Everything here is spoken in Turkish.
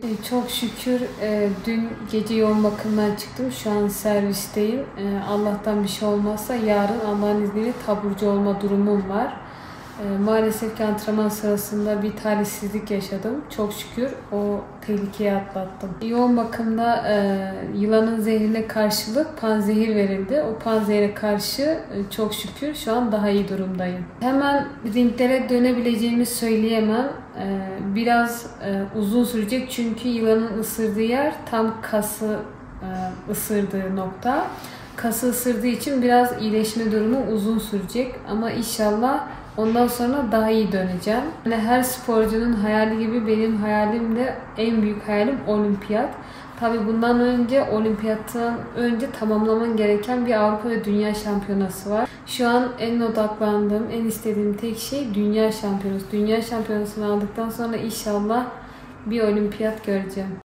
Çok şükür dün gece yoğun bakımdan çıktım. Şu an servisteyim. Allah'tan bir şey olmazsa yarın Allah'ın izniyle taburcu olma durumum var. Maalesef ki antrenman sırasında bir talihsizlik yaşadım. Çok şükür o tehlikeyi atlattım. Yoğun bakımda yılanın zehrine karşılık panzehir verildi. O panzehire karşı çok şükür şu an daha iyi durumdayım. Hemen ringlere dönebileceğimi söyleyemem. Biraz uzun sürecek çünkü yılanın ısırdığı yer tam kası ısırdığı nokta. Kası ısırdığı için biraz iyileşme durumu uzun sürecek ama inşallah ondan sonra daha iyi döneceğim. Yani her sporcunun hayali gibi benim hayalim de en büyük hayalim olimpiyat. Tabii bundan önce olimpiyattan önce tamamlaman gereken bir Avrupa ve Dünya Şampiyonası var. Şu an en odaklandığım, en istediğim tek şey Dünya Şampiyonası. Dünya Şampiyonası'nı aldıktan sonra inşallah bir olimpiyat göreceğim.